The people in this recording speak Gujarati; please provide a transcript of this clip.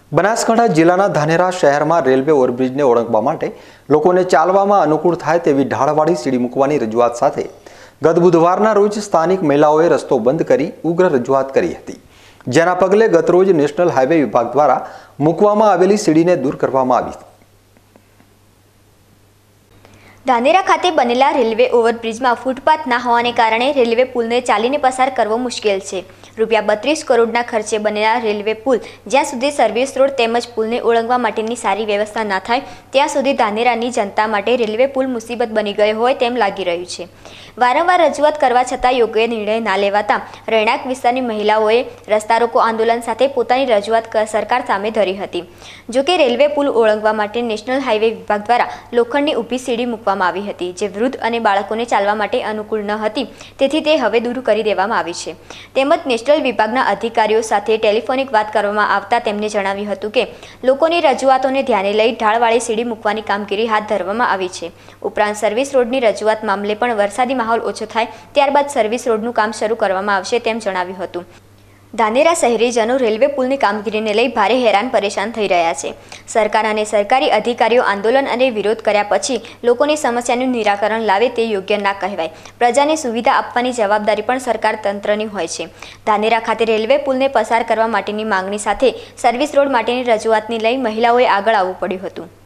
બનાસકાંઠા જિલ્લાના ધાનેરા શહેરમાં રેલવે ઓવરબ્રિજને ઓળંગવા માટે લોકોને ચાલવામાં અનુકૂળ થાય તેવી ઢાળવાળી સીડી મૂકવાની રજૂઆત સાથે ગત બુધવારના રોજ સ્થાનિક મહિલાઓએ રસ્તો બંધ કરી ઉગ્ર રજૂઆત કરી હતી, જેના પગલે ગતરોજ નેશનલ હાઈવે વિભાગ દ્વારા મૂકવામાં આવેલી સીડીને દૂર કરવામાં આવી. ધાનેરા ખાતે બનેલા રેલવે ઓવરબ્રિજમાં ફૂટપાથ ના હોવાને કારણે રેલવે પુલને ચાલીને પસાર કરવો મુશ્કેલ છે. ₹32 કરોડના ખર્ચે બનેલા રેલવે પુલ જ્યાં સુધી સર્વિસ રોડ તેમજ પુલને ઓળંગવા માટેની સારી વ્યવસ્થા ના થાય ત્યાં સુધી ધાનેરાની જનતા માટે રેલવે પુલ મુસીબત બની ગયો હોય તેમ લાગી રહ્યું છે. વારંવાર રજૂઆત કરવા છતાં યોગ્ય નિર્ણય ના લેવાતા રહેણાંક વિસ્તારની મહિલાઓએ રસ્તા રોકો આંદોલન સાથે પોતાની રજૂઆત સરકાર સામે ધરી હતી. જોકે રેલવે પુલ ઓળંગવા માટે નેશનલ હાઈવે વિભાગ દ્વારા લોખંડની ઊભી સીડી મૂકવામાં આવી હતી, જે વૃદ્ધ અને બાળકોને ચાલવા માટે અનુકૂળ ન હતી, તેથી તે હવે દૂર કરી દેવામાં આવી છે. તેમજ નેશનલ વિભાગના અધિકારીઓ સાથે ટેલિફોનિક વાત કરવામાં આવતા તેમને જણાવ્યું હતું કે લોકોની રજૂઆતોને ધ્યાને લઈ ઢાળવાળી સીડી મૂકવાની કામગીરી હાથ ધરવામાં આવી છે. ઉપરાંત સર્વિસ રોડની રજૂઆત મામલે પણ વરસાદી માહોલ ઓછો થાય ત્યારબાદ સર્વિસ રોડનું કામ શરૂ કરવામાં આવશે તેમ જણાવ્યું હતું. ધાનેરા શહેરીજનો રેલવે પુલની કામગીરીને લઈ ભારે હેરાન પરેશાન થઈ રહ્યા છે. સરકાર અને સરકારી અધિકારીઓ આંદોલન અને વિરોધ કર્યા પછી લોકોની સમસ્યાનું નિરાકરણ લાવે તે યોગ્ય ના કહેવાય. પ્રજાને સુવિધા આપવાની જવાબદારી પણ સરકાર તંત્રની હોય છે. ધાનેરા ખાતે રેલવે પુલને પસાર કરવા માટેની માંગણી સાથે સર્વિસ રોડ માટેની રજૂઆતને લઈ મહિલાઓએ આગળ આવવું પડ્યું હતું.